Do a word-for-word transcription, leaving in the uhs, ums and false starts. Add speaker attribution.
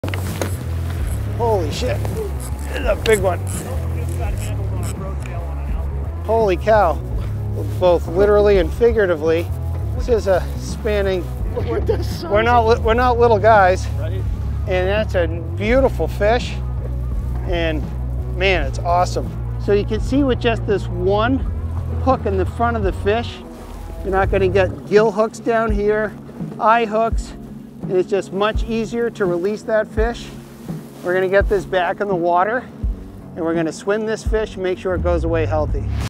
Speaker 1: Holy shit, this is a big one. Holy cow, both literally and figuratively. This is a spanning, we're not, we're not little guys, and that's a beautiful fish, and man, it's awesome. So you can see with just this one hook in the front of the fish, you're not going to get gill hooks down here, eye hooks, and it's just much easier to release that fish. We're going to get this back in the water, and we're going to swim this fish and make sure it goes away healthy.